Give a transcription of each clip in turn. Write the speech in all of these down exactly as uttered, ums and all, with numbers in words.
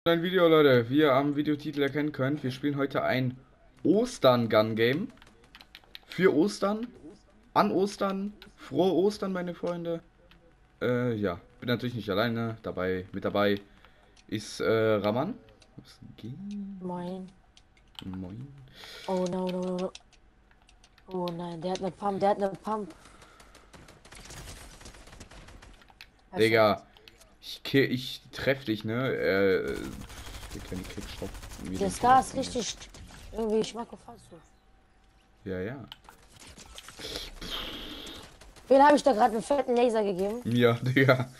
Ein Video, Leute. Wie ihr am Videotitel erkennen könnt, wir spielen heute ein Ostern-Gun-Game. Für Ostern. An Ostern. Frohe Ostern, meine Freunde. Äh, ja. Bin natürlich nicht alleine. Dabei, mit dabei ist äh, Raman. Was geht? Moin. Moin. Oh no, no, no, no. Oh nein, der hat eine Pump, der hat eine Pump. Digga. Ich, kill- ich treff dich, ne? Äh, der kleine Kickstoff. Der Scar ist richtig irgendwie schmackhaft. Ja, ja. Wen habe ich da gerade einen fetten Laser gegeben? Ja, Digga.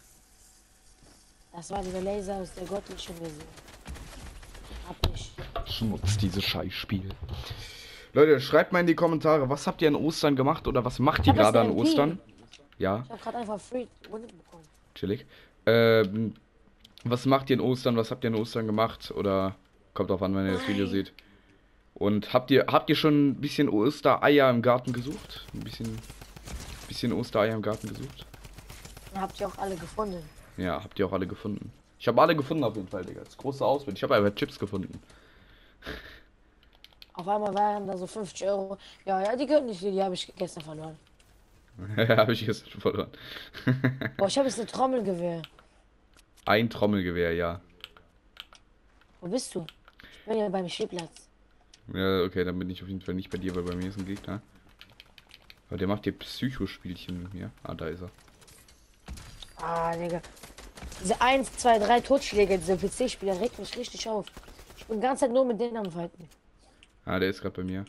Das war dieser Laser aus der göttlichen Version. Hab ich. Schmutz, dieses Scheißspiel. Leute, schreibt mal in die Kommentare, was habt ihr an Ostern gemacht oder was macht ihr hab jetzt gerade an eine M P. Ostern? Ja, Ich habe gerade einfach Free Winning bekommen. chillig. Ähm, was macht ihr in Ostern? Was habt ihr an Ostern gemacht? Oder kommt drauf an, wenn ihr das Video Nein. seht. Und habt ihr habt ihr schon ein bisschen Ostereier im Garten gesucht? Ein bisschen bisschen Ostereier im Garten gesucht? Dann habt ihr auch alle gefunden. Ja, habt ihr auch alle gefunden. Ich habe alle gefunden auf jeden Fall, Digga. Das ist große Auswahl. Ich habe einfach Chips gefunden. Auf einmal waren da so fünfzig Euro. Ja, ja, die gehören nicht, die habe ich gestern verloren. Habe ich jetzt schon verloren. Boah, ich habe jetzt eine Trommelgewehr. Ein Trommelgewehr, ja. Wo bist du? Ich bin ja beim Spielplatz. Ja, okay, dann bin ich auf jeden Fall nicht bei dir, weil bei mir ist ein Gegner. Aber der macht hier Psychospielchen mit mir. Ah, da ist er. Ah, Digga. Diese eins, zwei, drei Totschläge, diese P C-Spieler regt mich richtig auf. Ich bin die ganze Zeit nur mit denen am Fighten. Ah, der ist gerade bei mir.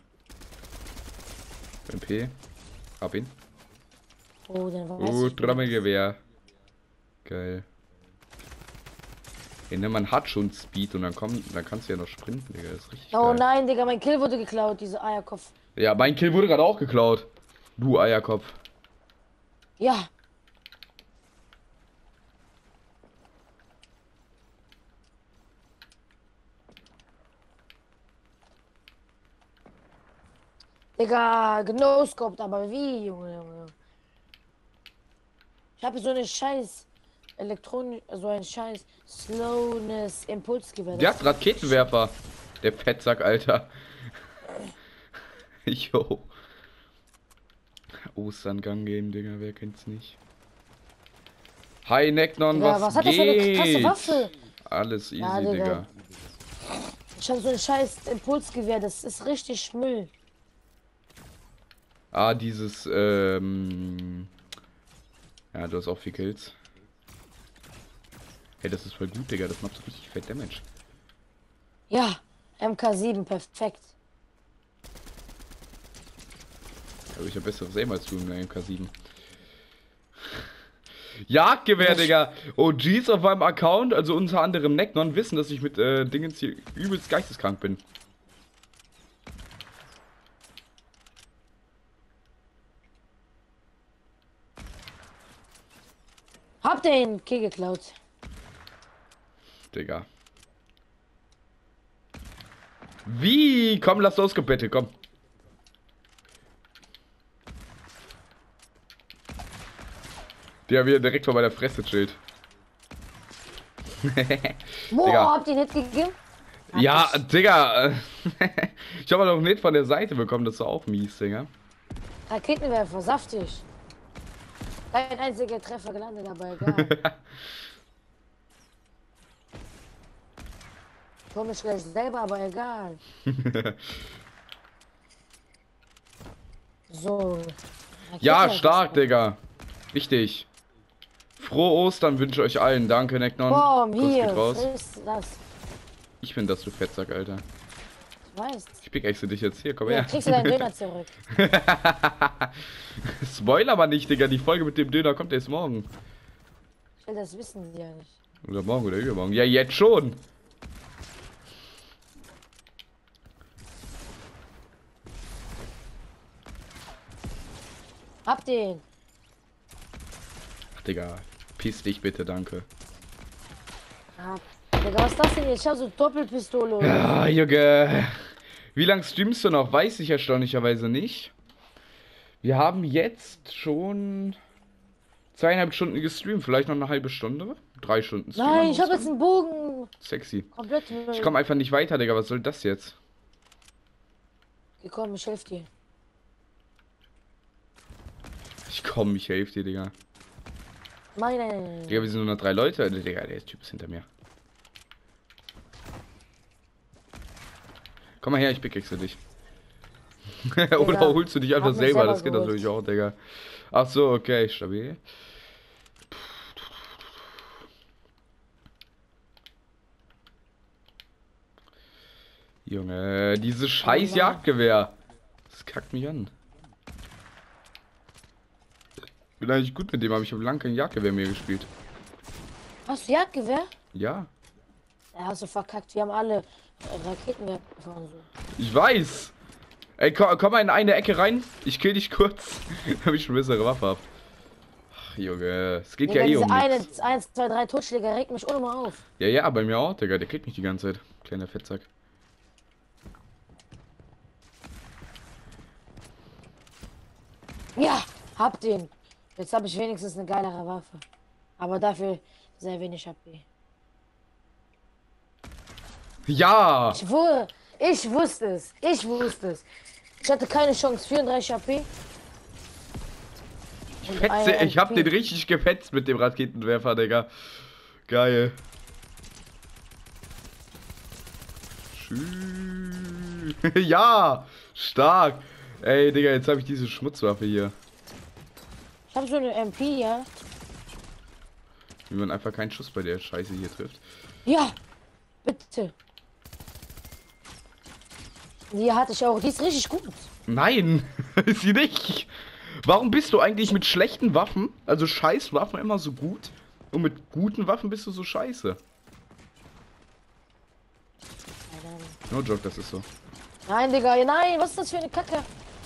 M P. Hab ihn. Oh, dann weiß Oh, ich. Trommelgewehr. Geil. Ja, ne, man hat schon Speed und dann kommt, dann kannst du ja noch sprinten, Digga. Das ist richtig Oh geil. nein, Digga, mein Kill wurde geklaut, diese Eierkopf. Ja, mein Kill wurde gerade auch geklaut. Du Eierkopf. Ja. Digga, genoscoped, aber wie, Junge, Junge. Ich habe so eine scheiß Elektronik, so ein scheiß Slowness Impulsgewehr. Der hat Raketenwerfer. Der Fettsack, Alter. Jo. Ostern Gang Game, Digga, wer kennt's nicht? Hi Necknon, Digga, was, was hat der für eine geht? krasse Waffe? Alles easy, Ja, Digga. Digga. Ich habe so ein scheiß Impulsgewehr, das ist richtig Müll. Ah, dieses, ähm... Ja, du hast auch vier Kills. Hey, das ist voll gut, Digga. Das macht so richtig fett Damage. Ja, M K sieben, perfekt. Aber ich habe besseres Aim als du in der M K sieben. Jagdgewehr, Digga! O Gs auf meinem Account, also unter anderem Necknon, wissen, dass ich mit äh, Dingens hier übelst geisteskrank bin. Hab den Kill geklaut. Digga. Wie? Komm, lass los, bitte, komm. Der wieder direkt vor meiner Fresse chillt. Boah, Digga. habt ihr nicht gegeben? Hab Ja, ich. Digga. Ich habe noch nicht von der Seite bekommen, das ist auch mies, Digga. Raketenwerfer, saftig. Kein einziger Treffer gelandet, aber egal. Ich hol mich gleich selber, aber egal. So. Ja, Raketenwerfer stark, ist- Digga. Richtig. Frohe Ostern wünsche ich euch allen. Danke, Necknon. Boom, Kuss hier, geht raus. friss das. Ich bin das, du Fettsack, Alter. Ich weiß. Ich pickaxe dich jetzt. Hier, komm Ja, her. kriegst du deinen Döner zurück. Spoiler aber nicht, Digga. Die Folge mit dem Döner kommt erst morgen. Ich will das wissen die ja nicht. Oder morgen oder übermorgen. Ja, jetzt schon. Hab den. Ach, Digga. Piss dich bitte, danke. Ah, Digga, was ist das denn jetzt? Ich hab so Doppelpistole. Ja, Junge. Wie lange streamst du noch? Weiß ich erstaunlicherweise nicht. Wir haben jetzt schon zweieinhalb Stunden gestreamt. Vielleicht noch eine halbe Stunde? Drei Stunden Stream Nein, am ich habe jetzt Ostern. einen Bogen. Sexy. Komplett Müll. Ich komme einfach nicht weiter, Digga. Was soll das jetzt? Komm, ich helfe dir. Ich komm, ich helfe dir, Digga. Nein, nein, nein. Digga, wir sind nur noch drei Leute. Digga, der Typ ist hinter mir. Komm mal her, ich pickaxe dich. Oder holst du dich einfach selber? selber Das geht geholt. natürlich auch, Digga. Ach so, okay, stabil. Junge, dieses scheiß Mann. Jagdgewehr. Das kackt mich an. Ich bin eigentlich gut mit dem, aber ich habe lange kein Jagdgewehr mehr gespielt. Hast du Jagdgewehr? Ja. Ja, hast du verkackt. Wir haben alle äh, Raketenwerfer und so. Ich weiß. Ey, komm, komm mal in eine Ecke rein. Ich kill dich kurz. Damit ich eine bessere Waffe hab. Ach, Junge. Es geht Digga, ja eh diese um eine, nichts. eins, zwei, drei Totschläger regt mich ohne mal auf. Ja, ja, bei mir auch, Digga. Der killt mich die ganze Zeit. Kleiner Fettsack. Ja, hab den. Jetzt habe ich wenigstens eine geilere Waffe. Aber dafür sehr wenig H P. Ja! Ich, wu ich wusste es. Ich wusste es. Ich hatte keine Chance. vierunddreißig H P. Ich, fetze, ich hab den richtig gefetzt mit dem Raketenwerfer, Digga. Geil. Schü- Ja! Stark! Ey, Digga, jetzt habe ich diese Schmutzwaffe hier. Ich habe so eine M P, ja. Wie man einfach keinen Schuss bei der Scheiße hier trifft. Ja, bitte. Die hatte ich auch. Die ist richtig gut. Nein, ist sie nicht. Warum bist du eigentlich mit schlechten Waffen, also scheiß Waffen, immer so gut? Und mit guten Waffen bist du so scheiße? No joke, das ist so. Nein, Digga, nein, was ist das für eine Kacke?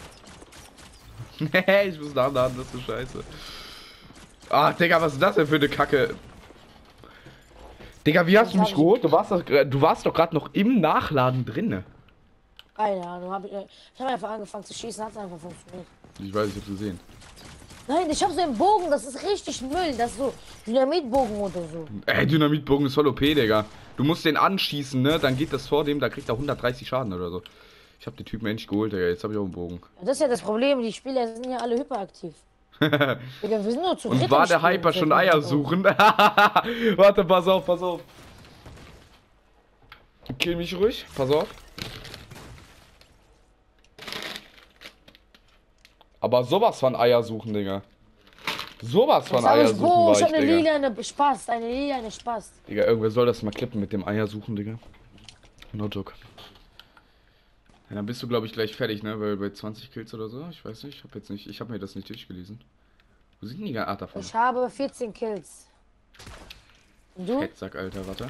Ich muss nachladen, das ist so scheiße. Ah, Digga, was ist das denn für eine Kacke? Digga, wie hast du mich geholt? Du warst doch, du warst doch gerade noch im Nachladen drinne. Keine Ahnung, hab ich, äh, ich habe einfach angefangen zu schießen, hat einfach funktioniert. Ich weiß, ich hab's gesehen. Nein, ich habe so einen Bogen, das ist richtig Müll, das ist so Dynamitbogen oder so. Ey, Dynamitbogen ist voll O P, Digga. Du musst den anschießen, ne? Dann geht das vor dem, da kriegt er hundertdreißig Schaden oder so. Ich hab den Typen endlich geholt, Digga. Jetzt hab ich auch einen Bogen. Ja, das ist ja das Problem, die Spieler sind ja alle hyperaktiv. Digga, wir sind nur zu dritt Und im war der Spiel. Hyper schon Eier suchen? Warte, pass auf, pass auf. Kill mich ruhig, pass auf. Aber sowas von Eier suchen, Digga. Sowas von Das hab Eier ich, suchen Bro, war ich ich, hab eine Digga. lila, eine Spaß, eine lila, eine Spaß. Digga, irgendwer soll das mal klippen mit dem Eier suchen, Digga. No joke. Ja, dann bist du, glaube ich, gleich fertig, ne? Weil bei zwanzig Kills oder so, ich weiß nicht, ich hab jetzt nicht, ich habe mir das nicht durchgelesen. Wo sind die Art davon? Ich habe vierzehn Kills. Und du? Fettsack, Alter, warte.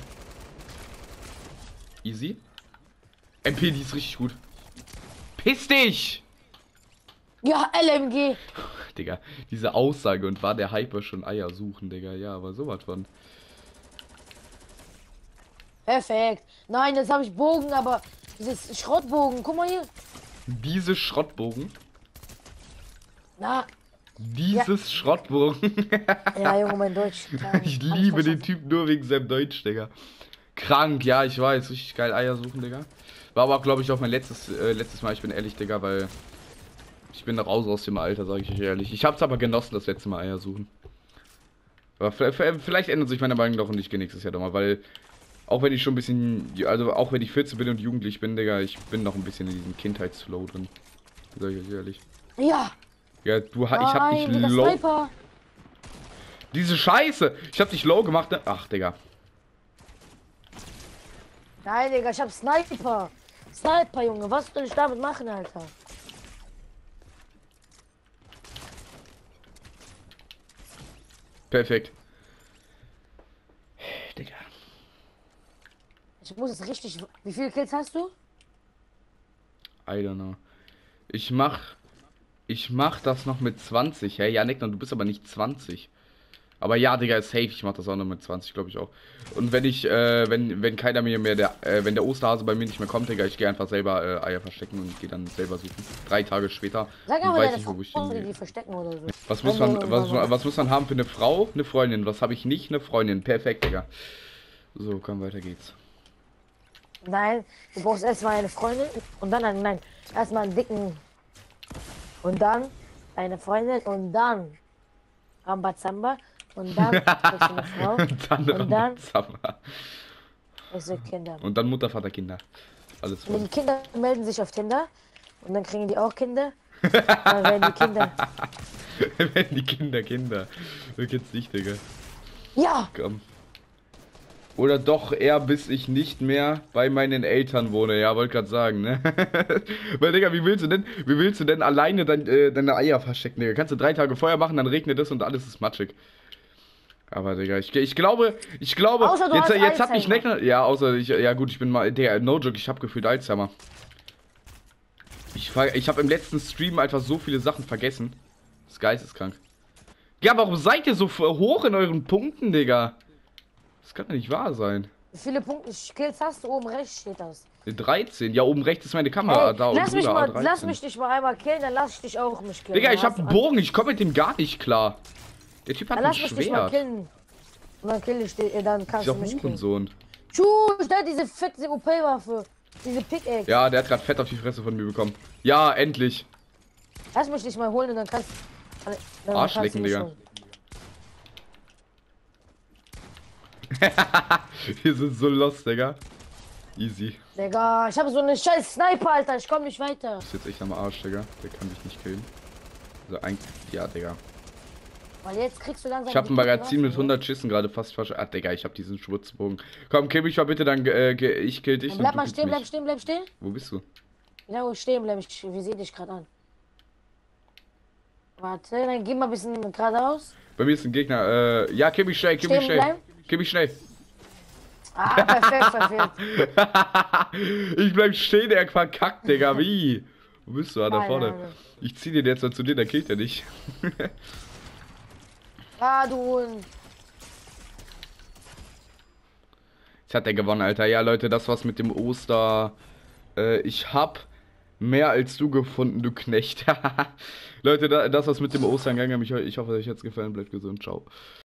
Easy. M P, die ist richtig gut. Piss dich! Ja, L M G. Digga, diese Aussage und war der Hyper schon Eier suchen, Digga. Ja, aber sowas von. Perfekt. Nein, jetzt habe ich Bogen, aber dieses Schrottbogen, guck mal hier. Diese Schrottbogen. Na, Dieses Schrottbogen. ja, Junge, mein Deutsch. Ich liebe den Typ nur wegen seinem Deutsch, Digga. Krank, ja, ich weiß. Richtig geil Eier suchen, Digga. War aber, glaube ich, auch mein letztes, äh, letztes Mal. Ich bin ehrlich, Digga, weil ich bin raus aus dem Alter, sage ich euch ehrlich. Ich hab's aber genossen, das letzte Mal Eier suchen. Aber vielleicht ändert sich meine Meinung doch und ich gehe nächstes Jahr doch mal, weil auch wenn ich schon ein bisschen, also auch wenn ich vierzehn bin und jugendlich bin, Digga, ich bin noch ein bisschen in diesem Kindheitsflow drin. Sag ich euch ehrlich. Ja. Ja, du, ich hab dich Nein, low. Sniper. Diese Scheiße! Ich hab dich low gemacht, ne? Ach, Digga. Nein, Digga, ich hab Sniper. Sniper, Junge, was soll ich damit machen, Alter? Perfekt. Digga. Ich muss es richtig. Wie viele Kills hast du? I don't know. Ich mach. Ich mach das noch mit zwanzig. Hey, ja, Nick, du bist aber nicht zwanzig. Aber ja, Digga, ist safe. Ich mach das auch noch mit zwanzig, glaube ich auch. Und wenn ich, äh, wenn, wenn keiner mir mehr, der, äh, wenn der Osterhase bei mir nicht mehr kommt, Digga, ich gehe einfach selber äh, Eier verstecken und gehe dann selber suchen. Drei Tage später. Sag und aber weiß deine nicht, wo ich Frau, hingehe. die verstecken oder so. Was muss man, was, was muss man haben für eine Frau? Eine Freundin. Was habe ich nicht? Eine Freundin. Perfekt, Digga. So, komm, weiter geht's. Nein, du brauchst erstmal eine Freundin und dann einen, nein, erstmal einen dicken und dann eine Freundin und dann Rambazamba und dann kriegst du eine Frau Und dann, und dann Rambazamba. kriegst du Kinder. Und dann Mutter, Vater, Kinder. Alles Und voll. die Kinder melden sich auf Tinder und dann kriegen die auch Kinder. Dann werden die Kinder. Wenn die Kinder, Kinder. Du kennst nicht, Digga. Ja! Komm. Oder doch eher, bis ich nicht mehr bei meinen Eltern wohne. Ja, wollte gerade sagen, ne? Weil, Digga, wie willst du denn, wie willst du denn alleine dein, äh, deine Eier verstecken, Digga? Kannst du drei Tage Feuer machen, dann regnet es und alles ist matschig. Aber, Digga, ich, ich glaube, ich glaube, Außer du jetzt, hast jetzt hat mich Alzheimer. Neckner, ja, außer ich, ja gut, ich bin mal, Digga, no joke, ich hab gefühlt Alzheimer. Ich, ver- ich habe im letzten Stream einfach so viele Sachen vergessen. Das ist geisteskrank. Ja, warum seid ihr so f- hoch in euren Punkten, Digga? Das kann doch nicht wahr sein. Wie viele Punkte Skills hast du? Oben rechts steht das. dreizehn. Ja, oben rechts ist meine Kamera. Hey, da lass und mich drüber, mal, A dreizehn. lass mich dich mal einmal killen, dann lass ich dich auch mich killen. Digga, Dann ich hast hab einen du- Bogen. Ich komme mit dem gar nicht klar. Der Typ hat Dann ein lass mich dich mal Schwert. killen. Und dann kill ich dich, dann kannst Dieser du mich killen. Hurensohn. Tschüss, da diese fette O P-Waffe. Diese Pickaxe. Ja, der hat gerade Fett auf die Fresse von mir bekommen. Ja, endlich. Lass mich dich mal holen und dann kannst dann dann Arsch kannst du lecken, mich Digga. holen. Wir sind so lost, Digga. Easy. Digga, ich habe so eine scheiß Sniper, Alter. Ich komm nicht weiter. Das ist jetzt echt am Arsch, Digga. Der kann dich nicht killen. Also eigentlich, ja, Digga. Weil jetzt kriegst du langsam. Ich habe ein die Magazin mit Waffe, hundert Schüssen gerade fast versch... Ah, Digga, ich habe diesen Schwurzbogen. Komm, kill mich mal bitte, dann äh, ge- ich kill dich. ne? und Bleib du mal killst stehen, bleib mich. stehen, bleib stehen. Wo bist du? Ja, wo ich stehen bleib. Ich, wir sehen dich gerade an. Warte, dann geh mal ein bisschen geradeaus. Bei mir ist ein Gegner. Äh, ja, kill mich schnell, kill mich Stehen schnell. bleiben. Kill mich schnell. Ah, perfekt, perfekt. Ich bleib stehen, er verkackt, Digga. Wie? Wo bist du? Ah, da Keine vorne. Ahnung. Ich zieh den jetzt mal zu dir, der killt er nicht. Ah, du Hund. Jetzt hat er gewonnen, Alter. Ja, Leute, das war's mit dem Oster. Äh, ich hab mehr als du gefunden, du Knecht. Leute, da, das war's mit dem Ostergang. Ich, ich hoffe, euch hat's gefallen. Bleibt gesund. Ciao.